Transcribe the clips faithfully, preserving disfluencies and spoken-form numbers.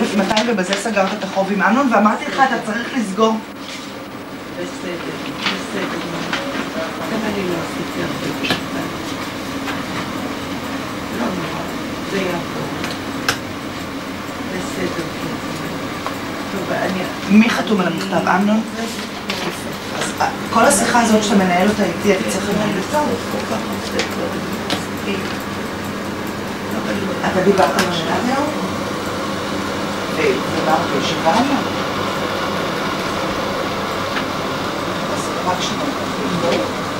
אלף מאתיים ובזה סגרת את החוב עם אמנון, ואמרתי לך, אתה צריך לסגור. בסדר, בסדר. גם אני לא עשיתי הרבה בשביל. לא נורא, זה יעבור. בסדר. טוב, אני... מי חתום על המכתב, אמנון? אז כל השיחה הזאת שאתה מנהל אותה איתי, אתה צריך לנהל אותה? אתה דיברת על השלב? ודיברת בישיבה עליה? אז רק שניה.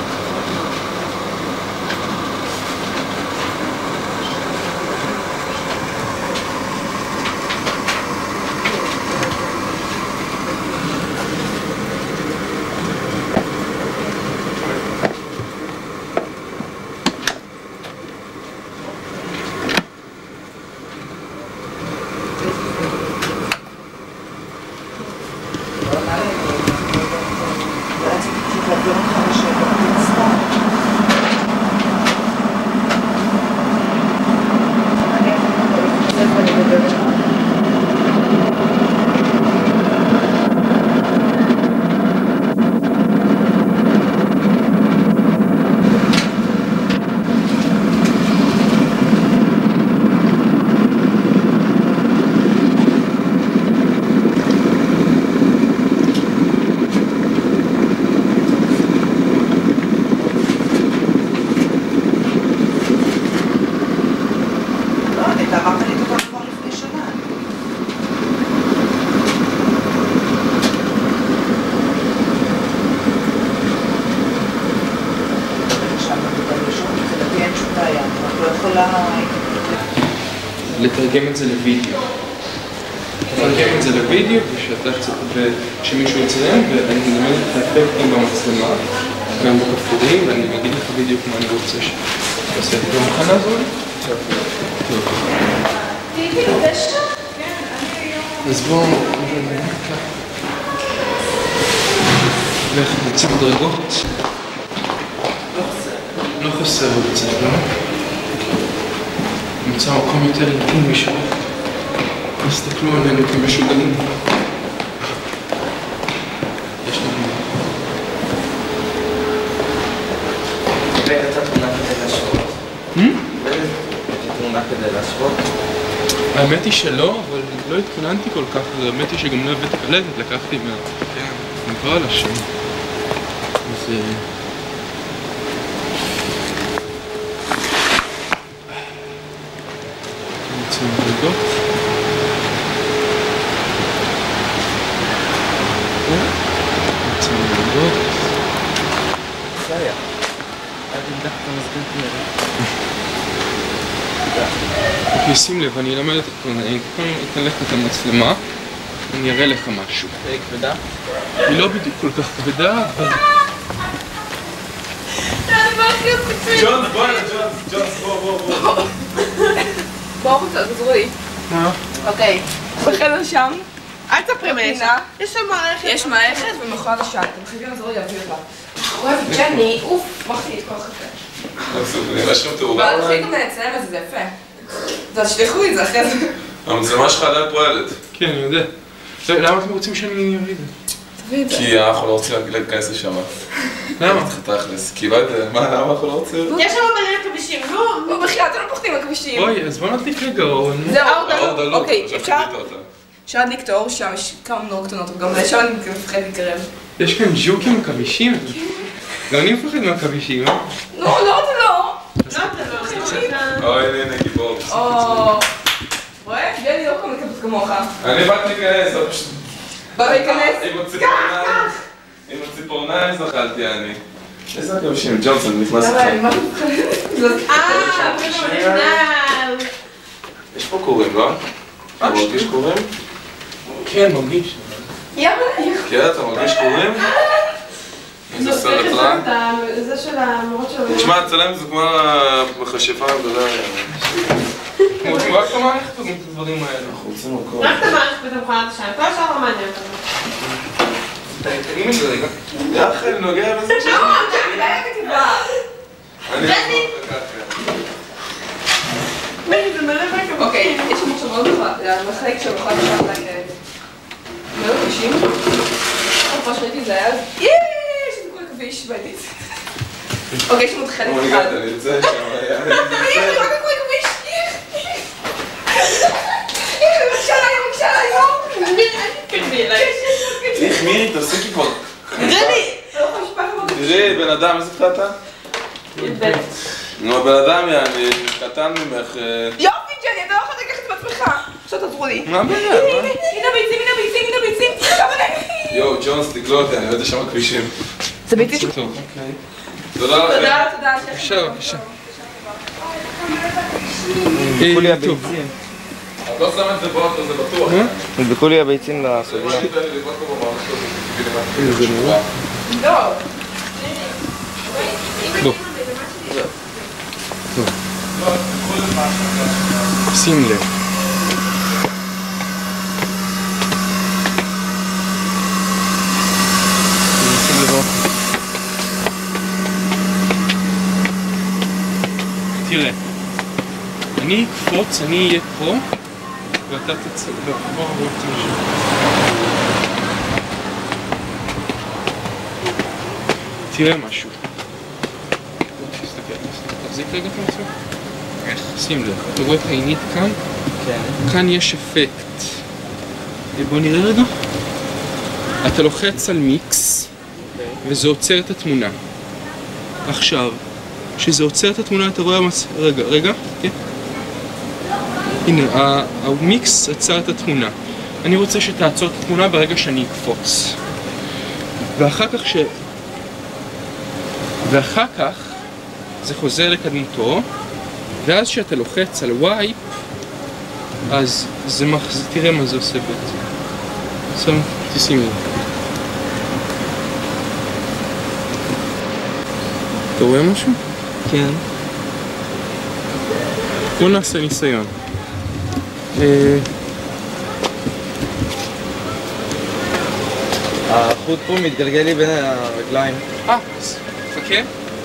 לתרגם את זה לוידאו. לתרגם את זה לוידאו ושמישהו יצלם, ואני מלמד את האפקטים במצלמה, גם בכפתורים, ואני אגיד לך בדיוק מה אני רוצה שעושה. אתה מוכנה זו? טוב. אז בואו נראה ככה. לך נצא מדרגות. לא חסר בצבע. נמצא מקום יותר אינטימי שלו. תסתכלו עלינו כמשוגעים. יש לנו... הבאת את התמונה כדי להשוות? הבאת את התמונה כדי להשוות? האמת היא שלא, אבל לא התכוננתי כל כך. האמת היא שגם לא הבאתי קלטת, לקחתי מהמקרא לשם. אז... נמצא מדרגות. נמצא מדרגות. זה היה. אל תמדח את המזגן כנראה. אוקיי, שים לב, אני אלמד את הכל, אני אתן לך את המצלמה, אני אראה לך משהו. היא כבדה? היא לא בדיוק כל כך כבדה, אבל... ג'ונס, בוא הנה, ג'ונס, ג'ונס, בוא, בוא, בוא. בוא החוצה, תעזרי. מה? אוקיי, בחדר שם. אל תספרי מאיזה. יש שם מערכת. יש מערכת ומאחורי השעה. אתם חייבים לעזור לי להביא אותה. אוהבת ג'ני, אוף, מחתי את כל החטא. נראה שם תאורה אבל אולי? תפסיק גם לציין את זה, זה יפה. אז תשלחו לי את זה אחרי זה. המצלמה שלך עדיין פועלת. כן, אני יודע. למה אתם רוצים שאני אוריד את זה? תביא את זה. כי אנחנו לא רוצים להיכנס לשם. למה? תכלס, כי לא יודע, מה, למה אנחנו לא רוצים? יש שם מלא כבישים, נו. לא, בחייאת, אתם לא פוחדים מהכבישים. אוי, אז בוא נדליק רגע אור. זהו, האור דלוק, אוקיי, עכשיו אפשר? חיכית אותה. אפשר להדליק את האור שם, יש כמה נור קטנות, גם לשם אני מפחד להתקרב. יש כאן ג'וקים עכבישים? גם אני מפחד מהעכבישים, אה? לא, לא, אתה לא. לא, אתה לא. אוי, הנה, הנה, גיבור. או... רואה? גלי לא כל מיני כזאת כמוך. אני באתי להיכנס, אבל פשוט... בא להיכנס? עם הציפורניים, עם הציפורניים זכלתי אני. איזה עכבישים, ג'ונסון, נכנס לך. אני מה מפחדת? אה, פרשונל. יש פה קורים, לא? אתה מרגיש קורים? כן, מרגיש. יאללה. כן, אתה מרגיש קורים? איזה סרט רע. זה של המורות שלו. תשמע, הצלם זה כמו המכשפה הגדולה. כמו רק המערכת הזאת, את הדברים האלה. אנחנו רוצים מקום. רק את המערכת ואת המכונת השעה, כל השאר לא מעניין אותנו. תגידי את זה רגע. יחד, נוגע בזה. לא, אני די בכתיבה. אני אעזור לך ככה. מי, זה מלא רקע. אוקיי, יש שם עכשיו מאוד מחלק שם, אחד שם לה כאלה. מאוד קשים. מה שראיתי זה היה אז, יש לי כל כביש בעדית. אוקיי, יש לנו תחלת אחד. אומייגאד, אני יוצא שם, היה... יש לי רק כל כביש. בבקשה עליי, בבקשה עליי, תקרבי אליי. איך מירי, תעשי כבר... גרלי! תראי, בן אדם, איזה קטע אתה? י"ב. נו, הבן אדם, אני קטן ממך... יופי, ג'ני, אתה לא יכול לקחת את עצמך. עכשיו תעזרו לי. מה הבעיה? הנה הביצים, הנה הביצים, הנה הביצים. כמה נעים. יואו, ג'ונס, תגלו אותי, אני יודע שם כבישים. זה ביצים ש... טוב, אוקיי. תודה לכם. תודה, תודה. בבקשה, בבקשה. נדבקו לי טוב. הביצים. את לא שמה את זה באוטו, זה בטוח. נדבקו לי הביצים לסוגיה. זה נורא. לא. בוא. שים לב. תראה, אני אקפוץ, אני אהיה פה ואתה תצא, לא, בוא בוא תמשך. תראה משהו. תסתכל, תחזיק רגע את עצמך. איך? שים לב, אתה רואה את העינית כאן? כן. כאן יש אפקט. בוא נראה רגע. אתה לוחץ על מיקס וזה עוצר את התמונה. עכשיו, כשזה עוצר את התמונה אתה רואה מס... רגע, רגע, כן? הנה, המיקס עצר את התמונה. אני רוצה שתעצור את התמונה ברגע שאני אקפוץ. ואחר כך ש... ואחר כך זה חוזר לקדמותו, ואז כשאתה לוחץ על וייפ, אז זה מחזיר, תראה מה זה עושה בעצם. עכשיו, תשימי לי. אתה רואה משהו? כן. בוא נעשה ניסיון. החוט פה מתגלגל לי בין הרגליים. אה, אז חכה.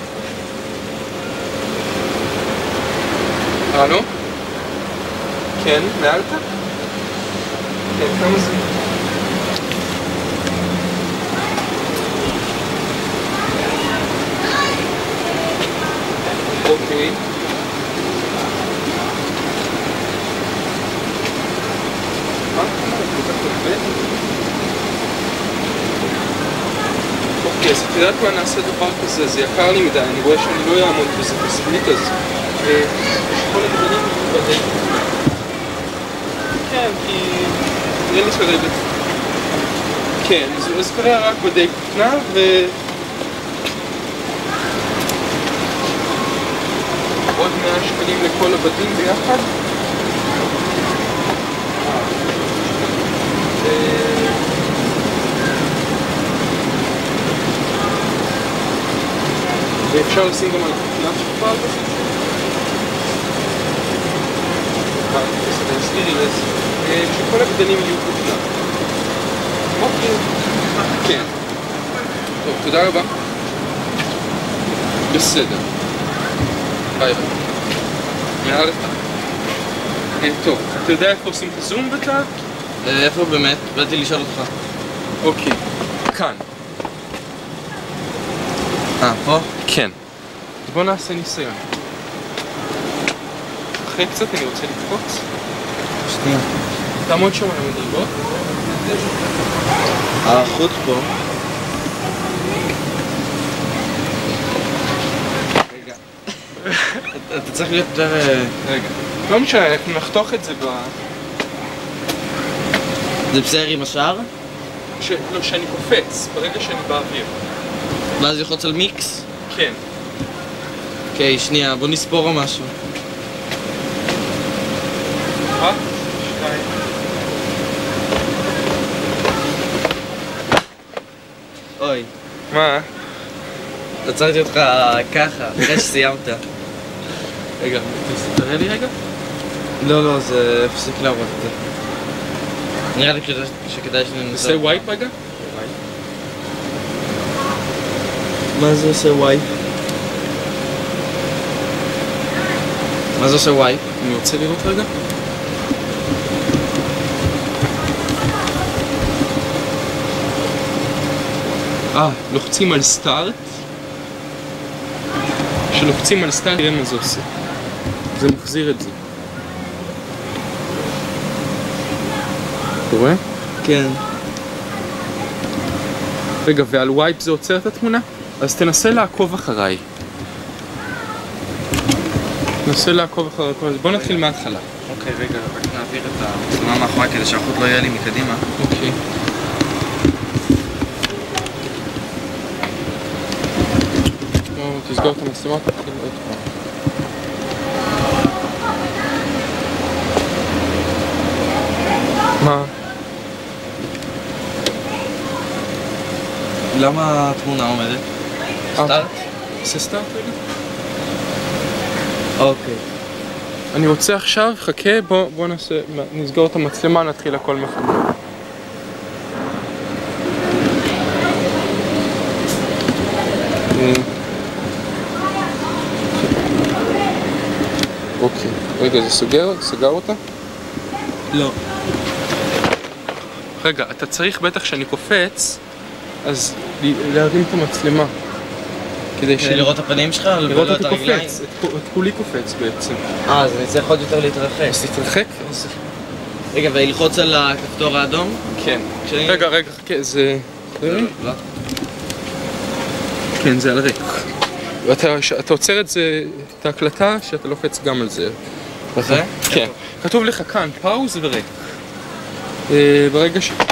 הלו? כן, נעלת? כן, כמה זה? אוקיי. אוקיי, אז את יודעת מה, נעשה דבר כזה, זה יקר לי מדי, אני רואה שאני לא אעמוד בזה כספית, אז כל הגדולים בדי. כן, כי נראה לי כרגע. כן, אז כרגע רק בדי כותנה ו... עוד מאה שקלים לכל הבדים ביחד. ואפשר לשים גם על הכותנה שלך על בסיס. בסדר, תסבירי לזה. שכל הגדלים יהיו כותנה. אוקיי. כן. טוב, תודה רבה. בסדר. ביי ביי. מעל לך. טוב, אתה יודע איפה עושים את הזום בתא? איפה באמת? באתי לשאול אותך. אוקיי, כאן. אה, פה? כן. אז בוא נעשה ניסיון. אחרי קצת אני רוצה לקפוץ. שנייה. תעמוד שם על המדרגות. החוט פה. רגע. אתה צריך להיות יותר... רגע. לא משנה, אנחנו נחתוך את זה ב... זה בסדר עם השאר? ש... לא, שאני קופץ, ברגע שאני באוויר. ואז ללחוץ על מיקס? כן. אוקיי, שנייה, בוא נספור או משהו. אחת, שתיים. אוי. מה? עצרתי אותך ככה, אחרי שסיימת. רגע, תראה לי רגע? לא, לא, זה הפסיק לעבוד את זה. נראה לי שכדאי שננסה. תעשה וייפ רגע? מה זה עושה וייפ? מה זה עושה וייפ? אני רוצה לראות רגע. אה, לוחצים על סטארט. כשלוחצים על סטארט, תראה מה זה עושה. זה מחזיר את זה. אתה רואה? כן. רגע, ועל וייפ זה עוצר את התמונה? אז תנסה לעקוב אחריי. תנסה לעקוב אחריי. בוא נתחיל מההתחלה. אוקיי, רגע, רק נעביר את המצלמה מאחורי כדי שהחוט לא יהיה לי מקדימה. אוקיי. תסגור את המצלמה, תתחיל עוד פעם. מה? למה התמונה עומדת? סטארט? זה סטארט רגע? אוקיי. אני רוצה עכשיו, חכה, בוא, בוא נעשה, נסגור את המצלמה, נתחיל הכל מחדש. אוקיי, רגע, זה סוגר? סגר אותה? לא. רגע, אתה צריך בטח שאני קופץ, אז להרים את המצלמה. כדי כדי לראות את הפנים שלך? לראות אותי קופץ, את כולי קופץ בעצם. אה, אז אני צריך עוד יותר להתרחק. אז תתרחק? רגע, וללחוץ על הכפתור האדום? כן. רגע, רגע, חכה, זה... לא. כן, זה על ריק. ואתה עוצר את זה, את ההקלטה, שאתה לוחץ גם על זה. זה? כן. כתוב לך כאן, פאוז וריק. ברגע ש...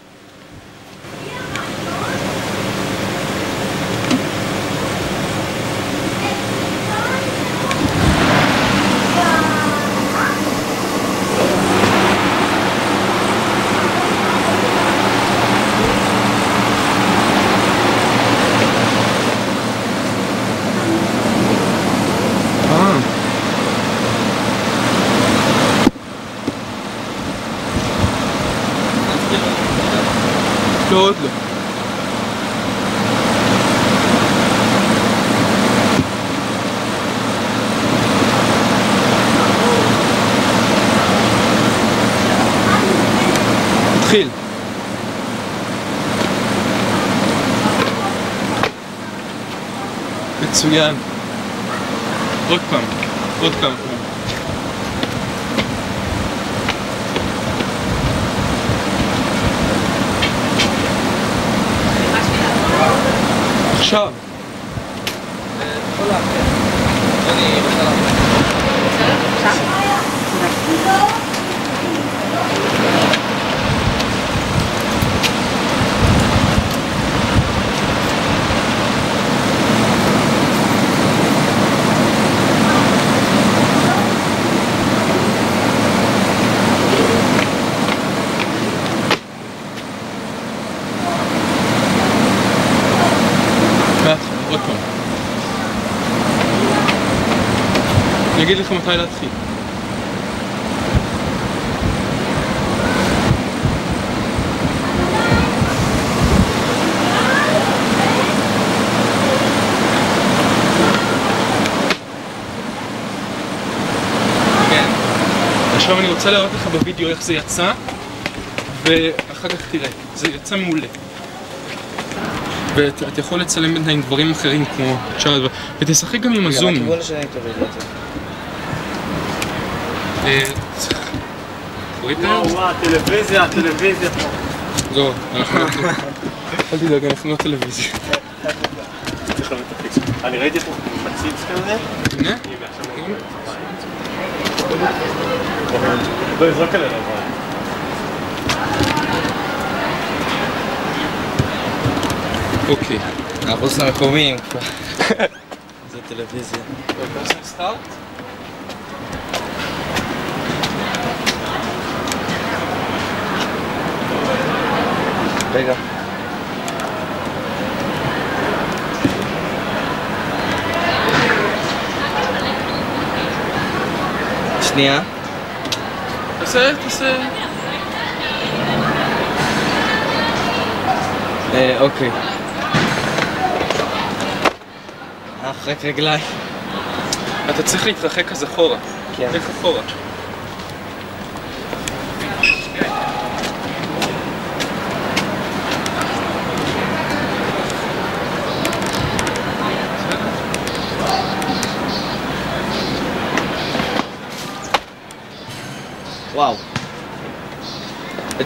לא, עוד לא. תתחיל. מצוין. עוד פעם, עוד כמה פעם. עכשיו. עוד פעם. אני אגיד לך מתי להתחיל. כן. עכשיו אני רוצה להראות לך בווידאו איך זה יצא, ואחר כך תראה. זה יצא מעולה. ואתה יכול לצלם בינתיים דברים אחרים כמו שאר הדבר, ותשחק גם עם הזום. רגע, בוא נשנה את הווידאו הזה. וואו, וואו, הטלוויזיה, הטלוויזיה. זהו, אנחנו... אל תדאג, אנחנו לא טלוויזיה. אני ראיתי פה מציץ כזה. הנה? לא יזרוק עלינו אבל. אוקיי. הערוץ המקומיים. זה טלוויזיה. בוא נעשה סטארט. רגע. שנייה. תעשה, תעשה. אה, אוקיי. אחרק רגליי. אתה צריך להתרחק אז אחורה. כן. איך אחורה?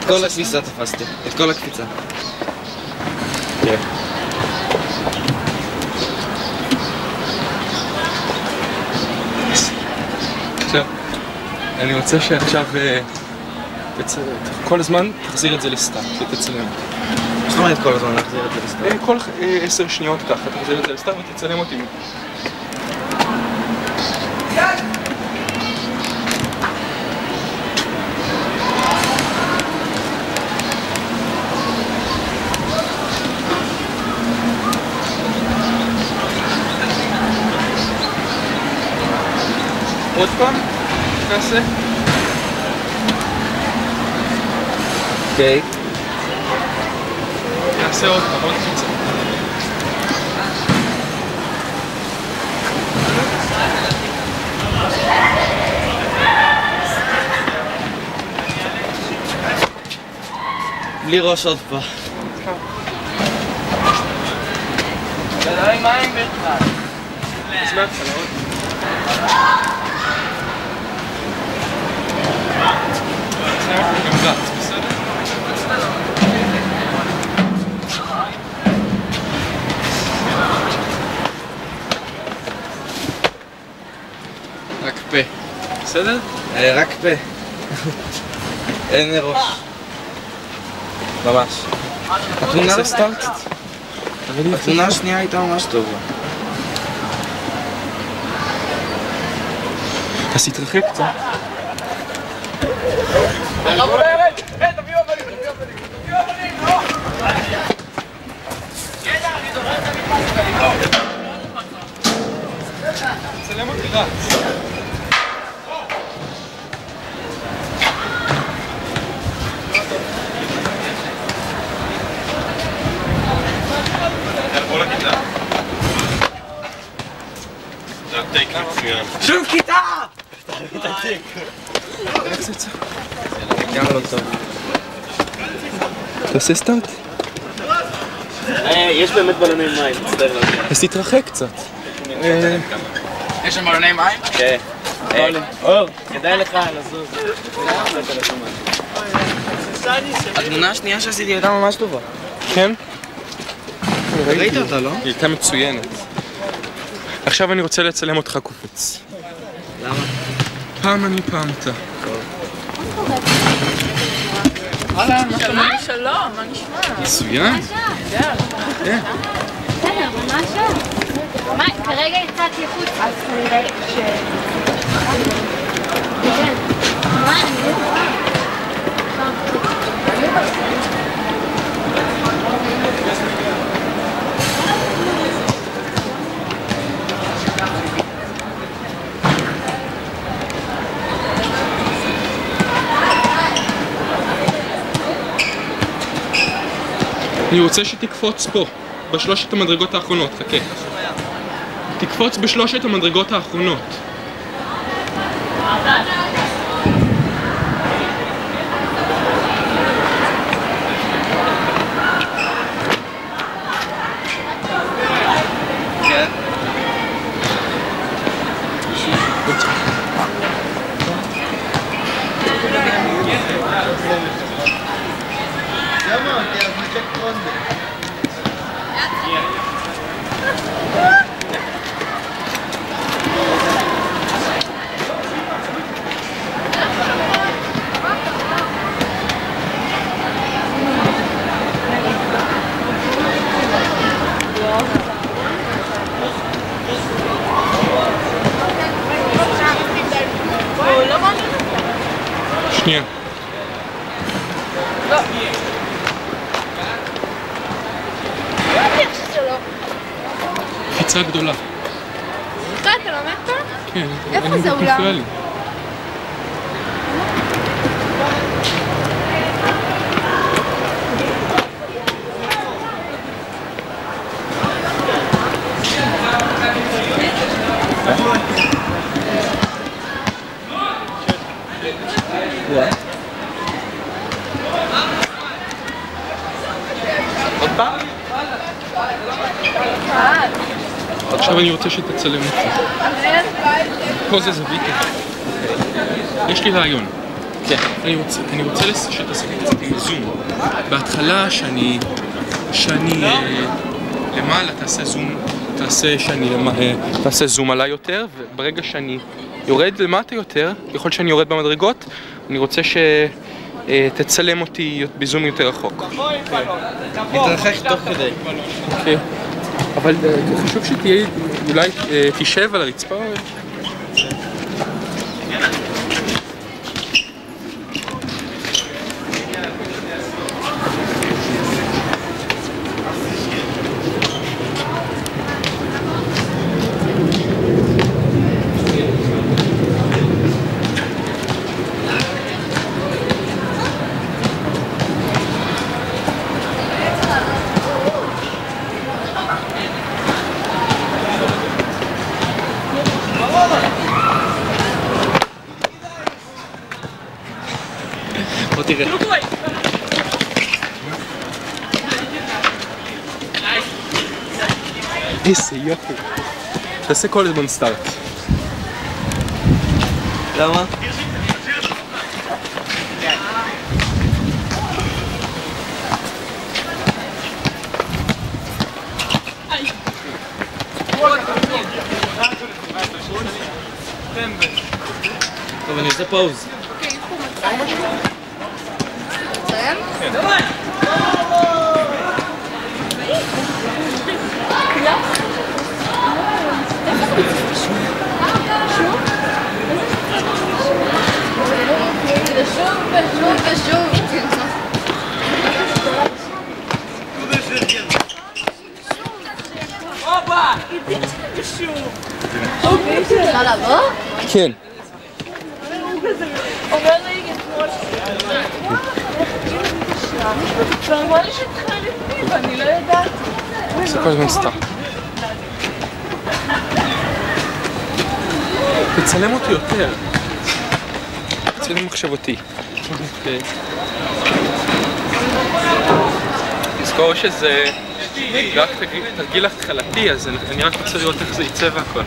כל הקפיצה תפסתי, את כל הקפיצה. כן. עכשיו, אני רוצה שעכשיו כל הזמן תחזיר את זה לסטארט ותצלם. זאת אומרת כל הזמן להחזיר את זה לסטארט? כל עשר שניות ככה תחזיר את זה לסטארט ותצלם אותי. עוד פעם? נעשה? אוקיי. נעשה עוד פעם, עוד קפיצה. בלי ראש עוד פעם. זה לא עם מים בכלל. אז מההתחלה עוד. גם רץ, בסדר? רק פה. בסדר? רק פה. אין ראש. ממש. התמונה עושה סטארט? התמונה השנייה הייתה ממש טובה. אז תתרחק קצת. צלם אותי רץ. שוב כיתה! איך זה יצא? גם לא טוב. תעשה סטארט. יש באמת בלוני מים, מצטער להגיד. אז תתרחק קצת. יש שם בלוני מים? כן. אור, כדאי לך לזוז. התמונה השנייה שעשיתי הייתה ממש טובה. כן? ראית אותה, לא? היא הייתה מצוינת. עכשיו אני רוצה לצלם אותך קופץ. למה? פעם אני פעם אתה. שלום, שלום, מה נשמע? מצוין. כן. בסדר, ומה השעה? מה, כרגע יצאתי חוץ. אז כנראה ש... כן. מה, אני לא רואה. אני רוצה שתקפוץ פה, בשלושת המדרגות האחרונות, חכה. תקפוץ בשלושת המדרגות האחרונות. שנייה. לא. בטח שזה לא. קפיצה גדולה. סליחה, אתה לומד פה? כן. איפה זה אולם? מפריע לי. עוד פעם? עכשיו אני רוצה שתצלם אותי. פה זה זווית. יש לי רעיון. כן. אני רוצה, אני רוצה שתעשה לי קצת עם זום. בהתחלה שאני, שאני אה, למעלה תעשה זום, תעשה שאני למעלה, אה, תעשה זום עליי יותר, וברגע שאני יורד למטה יותר, ככל שאני יורד במדרגות, אני רוצה שתצלם אותי בזום יותר רחוק. מתרחק תוך כדי. אוקיי. אבל חשוב שתהיה, אולי תשב על הרצפה. בוא תראה. איזה יופי. תעשה כל הזמן סטארט. למה? טוב, אני עושה פאוז. אפשר לעבור? כן. אומר לי אתמול ואמרה לי שהתחלתי ואני לא יודעת. זה כל הזמן סתם. תצלם אותי יותר. תצלם מחשבותי. תזכור שזה רק תרגיל התחלתי, אז אני רק רוצה לראות איך זה יצא והכל.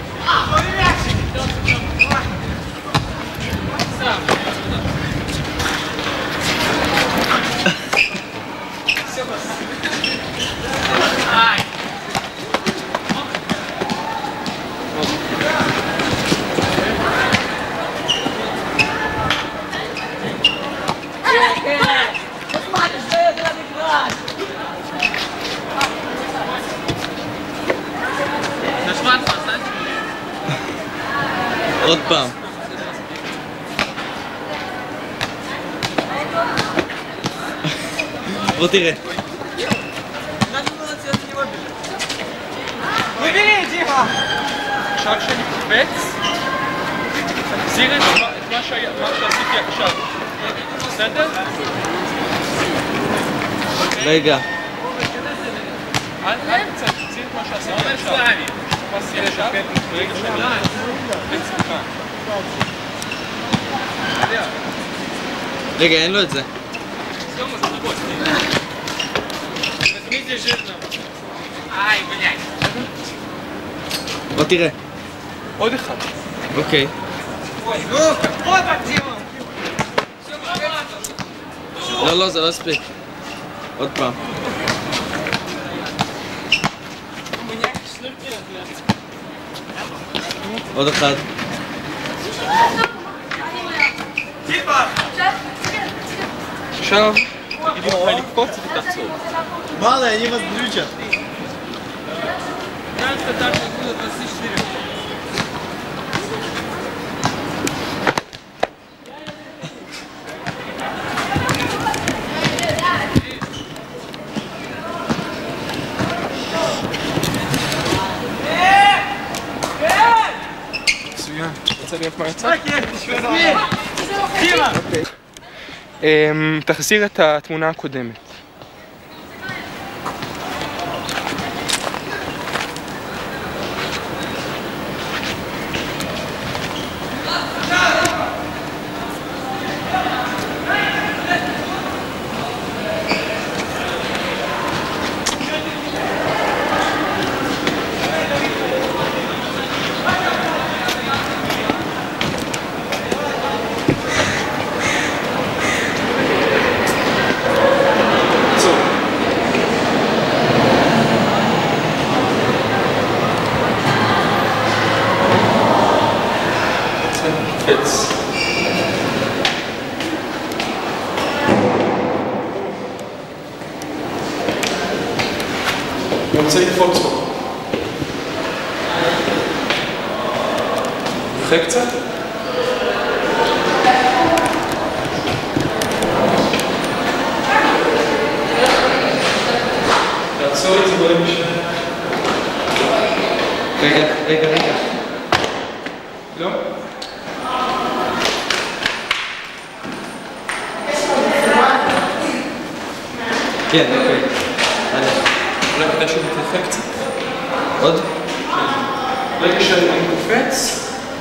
עוד פעם. בוא תראה. עכשיו שאני קופץ, תחזיר את מה שעשיתי עכשיו. בסדר? רגע. אל תצא, תחזיר את מה שעשיתי עכשיו. מה עשיתי עכשיו? רגע שאני רגע, אין לו את זה. בוא תראה. עוד אחד. אוקיי. לא, לא, זה לא הספיק. עוד פעם. עוד אחד. עכשיו, תגידי לך לקפוץ ותעצור. Мало, они вас глючат. מצוין. רוצה לראות מה יצא? תחזיר את התמונה הקודמת. אני רוצה לקפוץ פה. אחרי קצת? תעצור את זה ברגע ש... רגע, רגע, רגע. לא? כן, אוקיי. אולי כדאי שהוא מתרחק קצת. עוד? רגע שאני קופץ.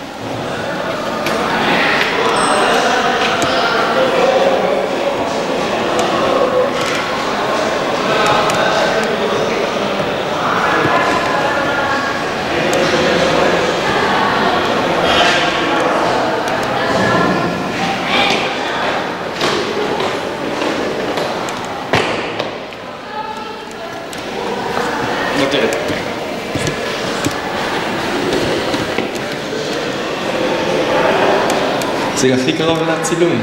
זה הכי קרוב לצילום.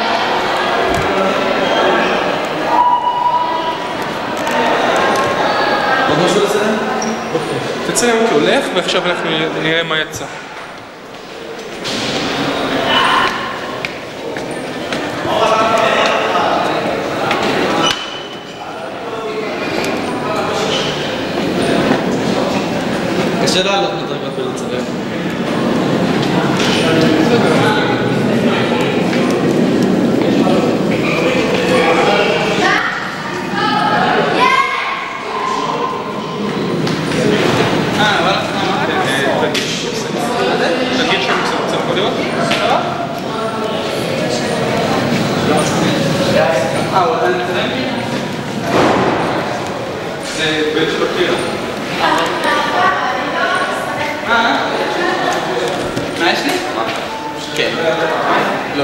עוד משהו לצלם? תצלם אותי הולך ועכשיו אנחנו נראה מה יצא. קשה לעלות מדרגה ולצלם. זה בית של הקיר. מה יש לי? כן. לא.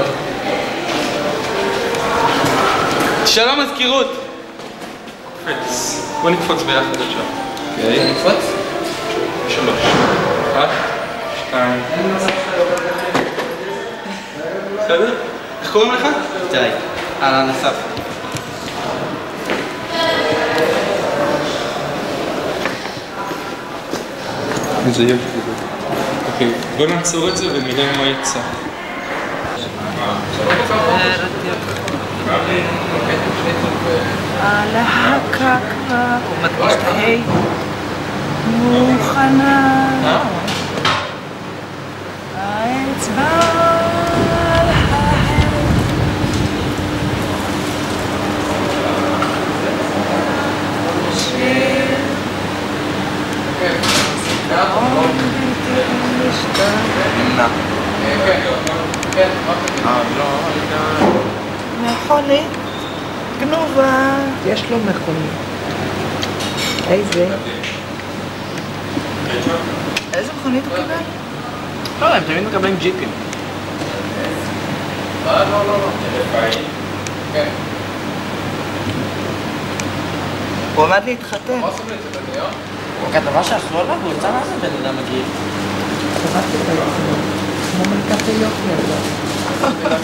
שלום מזכירות. קופץ. בוא נקפוץ ביחד עכשיו. אוקיי. נקפוץ? שלוש. אחת, שתיים. בסדר? איך קוראים לך? די. אהלן אסף. איזה יופי. אוקיי, בוא נעצור את זה ונראה מה יצא. על ההקה כבר, הוא מדגיש את ההי, מוכנה, האצבע על ההי. שיר, עוד בלתי משתנה. מכונית גנובה. יש לו מכונית. איזה? איזה מכונית הוא קיבל? לא, הם תמיד מקבלים ג'יפים. הוא עמד להתחתן. הכתבה שעשו עליו, הוא יצא מהזה בן אדם מגיע. כמו מלכת היופי הזאת.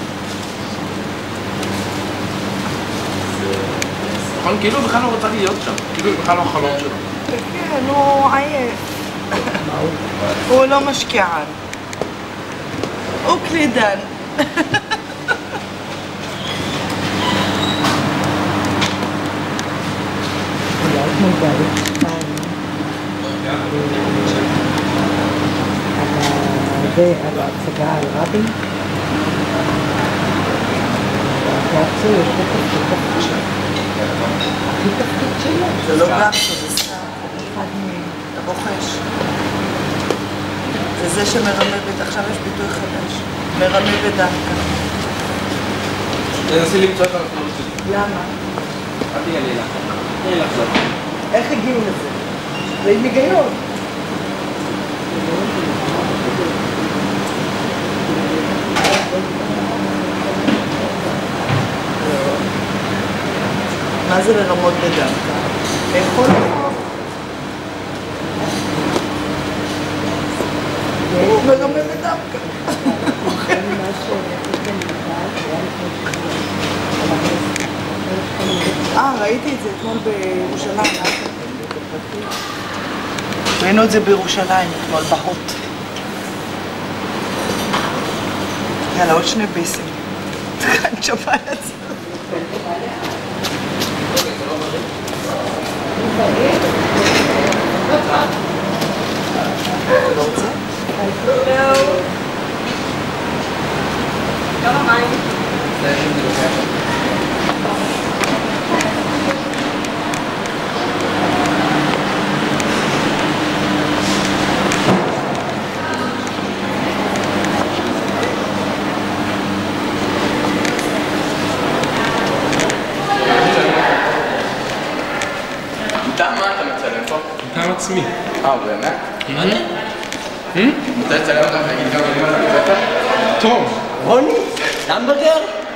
נכון, כאילו הוא בכלל לא רוצה להיות שם. כאילו הוא בכלל לא החלום שלו. כן, הוא עייף. הוא לא משקיען. הוא קלידן. על ההצגה על רבין. גפסו יש לו תפקיד תפקיד שלו. הכי תפקיד שלו. זה לא גפסו, זה סתם. אחד מהרוכש. זה זה שמרמה בית, עכשיו יש ביטוי חדש. מרמה בדווקא. תנסי למצוא את המחלוט שלי. למה? אל תהיה לי לך. תהיה לי לחזור. איך הגיעו לזה? זה עם היגיון. מה זה לרמות בדווקא? לאכול לחוק. הוא מרמה בדווקא. אה, ראיתי את זה אתמול בירושלים. ראינו את זה בירושלים, אתמול בהוט. יאללה, עוד שני ביסים. תכן שווה לעצמם. לא רוצה? לא. כמה מים? מטעם מה אתה מצלם פה? מטעם עצמי. אה, באמת? Hmm? אתה תצלם אותך להגיד כמה מילים על הספר? תום. רוני? למברגר?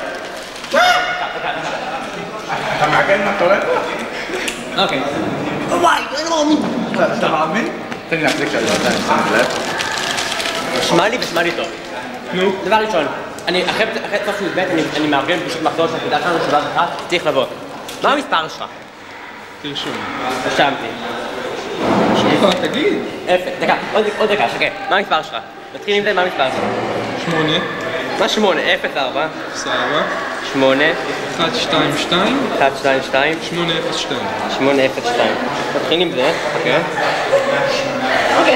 אתה מעגן מה קורה פה? אוקיי. וואי, רוני! אתה מאמין? תן לי להחזיק שאני רוצה, אני שם לב. שמע לי ושמע לי טוב. נו. דבר ראשון, אני אחרי סוף של ב' אני מארגן פשוט מחזור של הפקודה שלנו שבעת אחת, צריך לבוא. מה המספר שלך? תרשום. רשמתי. שלך, תגיד. אפס, דקה, עוד דקה, חכה. מה המספר שלך? נתחיל עם זה, מה המספר שלך? שמונה. מה שמונה? אפס, ארבע. אפס ארבע. שמונה. אחת שתיים שתיים. אחת, שתיים, שתיים. שמונה אפס שתיים. שמונה, אפס, שתיים. נתחיל עם זה, אוקיי. אוקיי.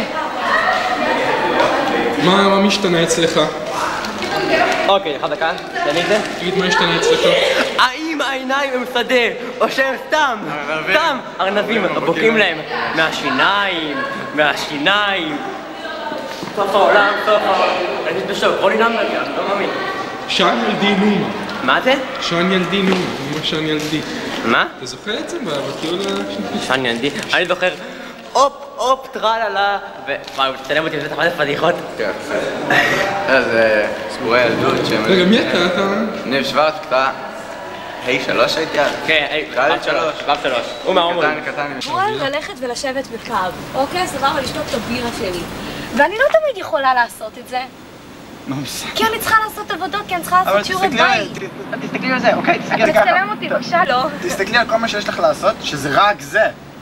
מה משתנה אצלך? אוקיי, לך דקה, תן לי את זה. תגיד מה השתנה אצלך? האם העיניים הם שדה, או שהם סתם, סתם ארנבים בוקעים להם מהשיניים, מהשיניים. סוף העולם, סוף העולם. אני בשוק, רוני למברגר, לא מאמין. שען ילדי נומה. מה זה? שען ילדי נומה, נומה שען ילדי. מה? אתה זוכר את זה בטיול השנתי? שען ילדי. אני זוכר, הופ, הופ, טרללה, וואי, הוא תצלם אותי וזה תחת פדיחות. כן, איזה סיפורי ילדות שהם... רגע, מי אתה? אתה? ניב שוורץ, כתה... היי שלוש הייתי אז? כן, היי, קהל שלוש. קו שלוש. הוא מההומואים. קטן, קטן. יכול ללכת ולשבת בקו, אוקיי? סבבה, לשתות את הבירה שלי. ואני לא תמיד יכולה לעשות את זה. כי אני צריכה לעשות עבודות, כי אני צריכה לעשות שיעורי בית. תסתכלי על זה, אוקיי? תסתכלי על אתה ככה. תצלם אותי, בבקשה, לא. תסתכלי על כל מה שיש לך לעשות, שזה רק זה.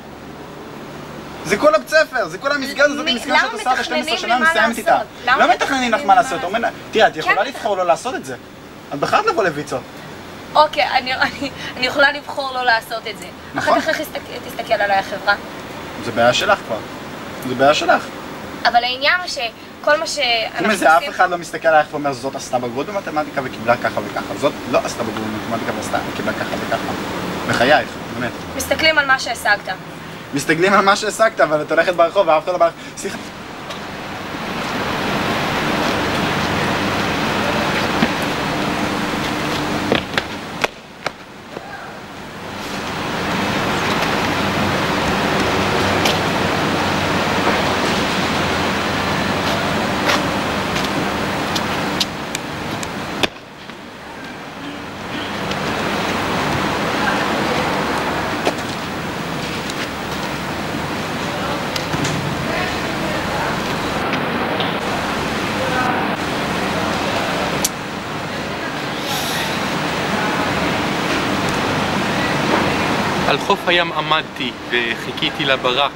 זה כל הבית ספר, זה כל המסגרת הזאת, מסגרת שאת עושה ב-שתים עשרה שנה, מסיימת איתה. לא מתכננים לך מה לעשות, אומרים לה, תראה, את יכולה לבחור לא לעשות את זה. את בחרת לבוא לויצו. אוקיי, אני יכולה לבחור לא לעשות את זה. אחר כך איך תסתכל עליי החברה? זה בעיה שלך כבר. זה בעיה שלך. אבל העניין הוא שכל מה שאנחנו אם איזה אף אחד לא מסתכל עליך ואומר, זאת עשתה בגרות במתמטיקה וקיבלה ככה וככה. זאת לא עשתה בגרות במתמטיקה וקיבלה ככה וככה. בחייך, באמת. מסתכלים על מה שהשגת. מסתכלים על מה שהשגת, אבל את הולכת ברחוב ואף אחד לא בא לך... סליחה. על חוף הים עמדתי וחיכיתי לברק.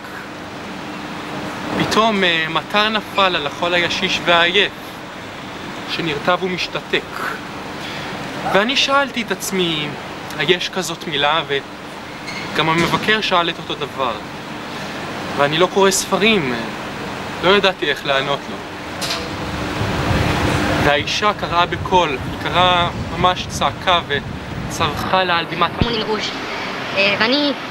פתאום מטר נפל על החול הישיש והעייף, שנרטב ומשתתק. ואני שאלתי את עצמי, היש כזאת מילה? וגם המבקר שאל את אותו דבר. ואני לא קורא ספרים, לא ידעתי איך לענות לו. והאישה קראה בקול, היא קראה ממש צעקה וצרחה לה על בימת... מוני לרוש. ואני